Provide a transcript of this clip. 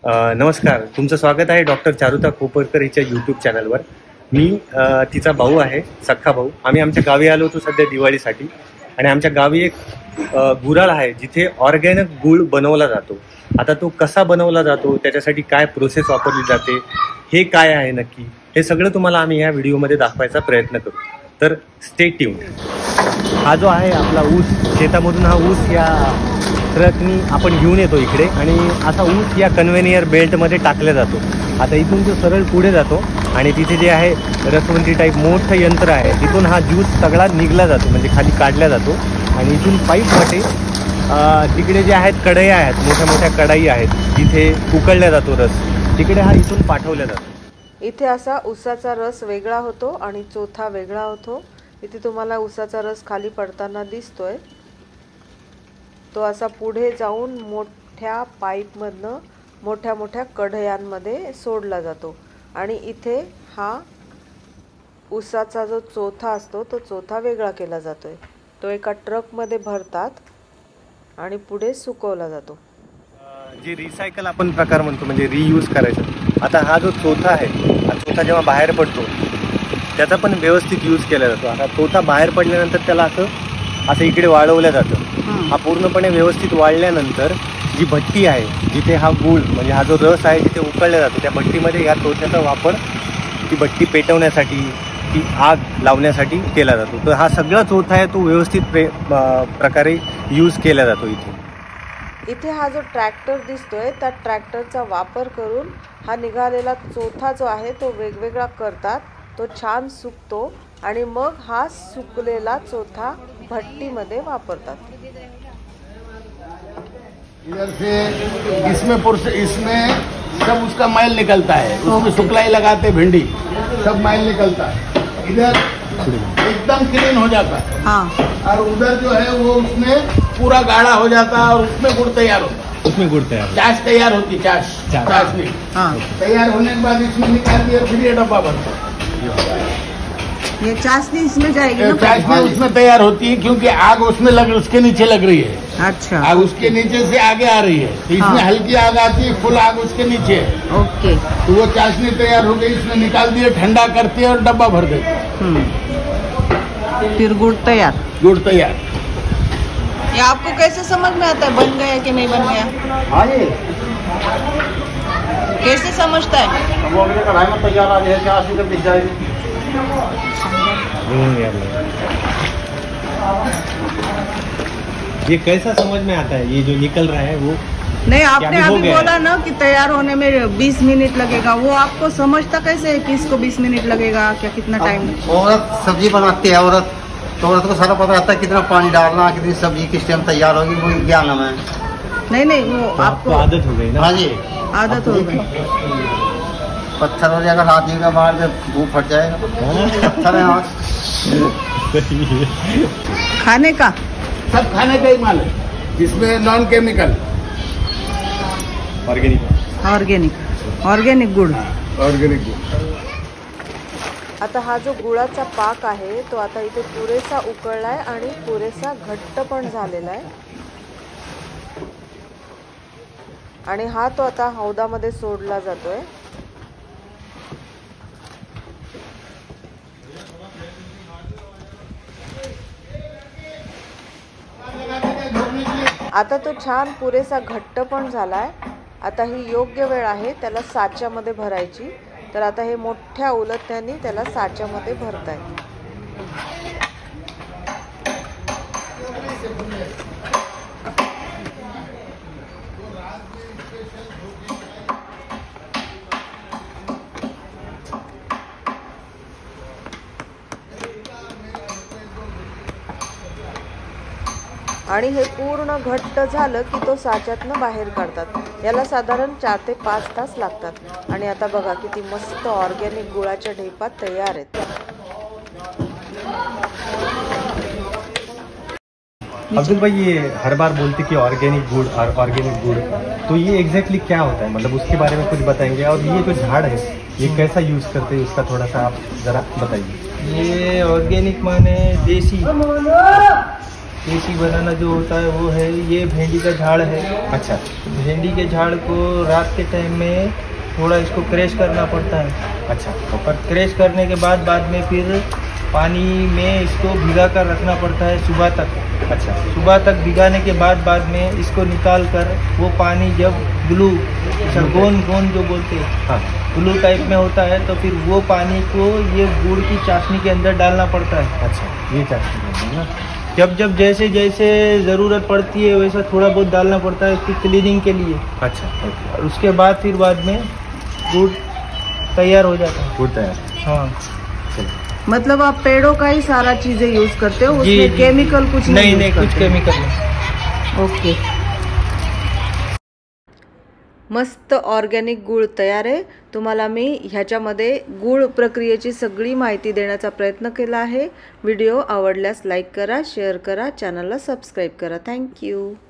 नमस्कार, तुमचं स्वागत आहे डॉक्टर चारुता कोपरकर हिच्या यूट्यूब चॅनलवर। मी तिचा भाऊ आहे, सख्खा भाऊ। आम्ही आमच्या गावी आलो होतो सध्या दिवाळीसाठी आणि आमच्या गावी एक गुराळ आहे जिथे ऑर्गॅनिक गूळ बनवला जातो। आता तो कसा बनवला जातो, त्याच्यासाठी काय प्रोसेस वापरली जाते, हे काय आहे नक्की, हे सगळं तुम्हाला आम्ही या व्हिडिओमध्ये दाखवायचा प्रयत्न करू। तर स्टे ट्यून्ड। हा जो आहे आपला ऊस, शेतामधून हा ऊस या ट्रकनी आपण घेऊन येतो इकडे आणि असा ऊस या कन्व्हेनियर बेल्टमध्ये टाकला जातो। आता इथून तो सरळ पुढे जातो आणि तिथे जे आहे रसवंती टाईप मोठं यंत्र आहे, तिथून हा ज्यूस सगळा निघला जातो, म्हणजे खाली काढला जातो आणि इथून पाईपवाटे तिकडे जे आहेत कढई आहेत, मोठ्या मोठ्या कढई आहेत, तिथे उकळला जातो रस, तिकडे हा इथून पाठवला जातो। इथे असा ऊसाचा रस वेगळा होतो आणि चोथा वेगळा होतो। इथे तुम्हाला ऊसाचा रस खाली पडताना दिसतोय। तो असा पुढे जाऊन मोठ्या पाईपमधनं मोठ्या मोठ्या कढयांमध्ये सोडला जातो आणि इथे हा ऊसाचा जो चोथा असतो तो चोथा वेगळा केला जातोय। तो एका ट्रकमध्ये भरतात आणि पुढे सुकवला जातो। जे रिसायकल आपण प्रकार म्हणतो, म्हणजे रियूज करायचं। आता हा जो चोथा आहे, हा चोथा जेव्हा बाहेर पडतो त्याचा पण व्यवस्थित यूज केला जातो। आता चोथा बाहेर पडल्यानंतर त्याला असं इकडे वाळवलं जातं। हा पूर्णपणे व्यवस्थित वाळल्यानंतर जी भट्टी आहे, जिथे हा गूळ म्हणजे हा जो रस आहे तिथे उकळला जातो, त्या भट्टीमध्ये या चोथ्याचा वापर ती भट्टी पेटवण्यासाठी, ती आग लावण्यासाठी केला जातो। तर हा सगळा चोथा आहे तो व्यवस्थित प्रकारे यूज केला जातो। इथे हा जो ट्रॅक्टर दिसतोय त्या ट्रॅक्टरचा वापर करून हा निघालेला चोथा जो आहे तो वेगवेगळा करतात, तो छान सुकतो आणि मग हा सुकलेला चोथा भट्टीमध्ये वापरतात। इधर से इसमें सब उसका मैल निकलता है, उसमें सुखलाई लगाते भिंडी, सब मैल निकलता है। इधर एकदम क्लीन हो जाता है। हाँ। और उधर जो है वो उसमें पूरा गाढ़ा हो जाता है और उसमें गुड़ तैयार होता है। उसमें गुड़ तैयार, चाश तैयार होती है, चाशनी। हाँ। तैयार होने के बाद इसमें निकाल दिया, फिर ये डब्बा भरता है। ये चाशनी इसमें जाएगी ना? चाशनी उसमें तैयार होती है क्योंकि आग उसमें उसके नीचे लग रही है। अच्छा। आग उसके नीचे से आगे आ रही है, तो इसमें हल्की आग आती है, फुल आग उसके नीचे है। ओके। तो वो चाशनी तैयार हो गई, इसमें निकाल दिए, ठंडा करती है और डब्बा भर देते हैं। फिर गुड़ तैयार। गुड़ तैयार। ये आपको कैसे समझ में आता है बन गया कि नहीं बन गया? हाँ जी। कैसे समझता है? वो अगले कढ़ाई में तैयार आ जाए, 80 तक दिख जाएगी। ये कैसा समझ में आता है, ये जो निकल रहा है वो? नहीं, आपने अभी बोला ना कि तैयार होने में 20 मिनट लगेगा, वो आपको समझता कैसे है कि इसको 20 मिनट लगेगा, क्या कितना टाइम? औरत सब्जी बनाती है, औरत तो औरत को सारा पता रहता है कितना पानी डालना, कितनी सब्जी किस टाइम तैयार होगी, वो ज्ञान है। नहीं, वो आपको आदत हो गई ना? हाँ जी, आदत हो गई। पत्थर हो जाएगा, रात का बाहर जब धूप फट जाएगा, पत्थर है आज। खाने का सब खाने का ही माल है, जिसमें नॉन केमिकल, ऑर्गेनिक गुड़। ऑर्गेनिक गुड़। आता हा जो गुळाचा पाक आहे तो आता इथे पुरेसा उकळलाय आणि पुरेसा घट्ट पण झालेला आहे आणि हा तो आता हौदामध्ये सोडला जातोय। आता तो छान पुरेसा घट्ट पण झालाय। आता ही योग्य वेळ आहे त्याला साच्यामध्ये भरायची। तर आता हे मोठ्या उलथण्याने त्याला साच्यामध्ये भरतायत। आणि हे पूर्ण घट्ट झालं की तो साच्यातनं बाहेर काढतात। याला साधारण 4 ते 5 तास लागतात आणि आता बघा किती मस्त ऑर्गेनिक गुळाच्या ढेपा तयार आहेत। अब्दुल भाई, ये हर बार बोलते कि ऑर्गेनिक गुड़ और ऑर्गेनिक गुड़, तो ये एग्जैक्टली क्या होता है, मतलब उसके बारे में कुछ बताएंगे? और ये जो झाड़ है ये कैसा यूज करते हैं, उसका थोड़ा सा आप जरा बताइए। ये ऑर्गेनिक माने देसी, देसी बनाना जो होता है वो है, ये भेंडी का झाड़ है। अच्छा भेंडी के झाड़ को रात के टाइम में थोड़ा इसको क्रैश करना पड़ता है। अच्छा और क्रैश करने के बाद में फिर पानी में इसको भिगा कर रखना पड़ता है सुबह तक। अच्छा सुबह तक भिगाने के बाद में इसको निकाल कर वो पानी जब ग्लू गोंद जो बोलते हैं, हाँ ग्लू टाइप में होता है, तो फिर वो पानी को ये गुड़ की चाशनी के अंदर डालना पड़ता है। अच्छा ये चाशनी है ना। जब जैसे जैसे ज़रूरत पड़ती है वैसा थोड़ा बहुत डालना पड़ता है इसकी क्लीनिंग के लिए। अच्छा ओके, और उसके बाद फिर बाद में गुड़ तैयार हो जाता है। गुड़ तैयार। हाँ चलिए मतलब आप पेड़ों का ही सारा चीजें यूज करते हो, जी, उसमें जी। केमिकल कुछ नहीं use नहीं कुछ करते? केमिकल नहीं। ओके, मस्त ऑर्गॅनिक गूळ तयार आहे। तुम्हाला मी ह्याच्यामध्ये गूळ प्रक्रियेची सगळी माहिती देण्याचा प्रयत्न केला आहे। व्हिडिओ आवडल्यास लाईक करा, शेअर करा, चॅनलला सबस्क्राईब करा। थँक्यू।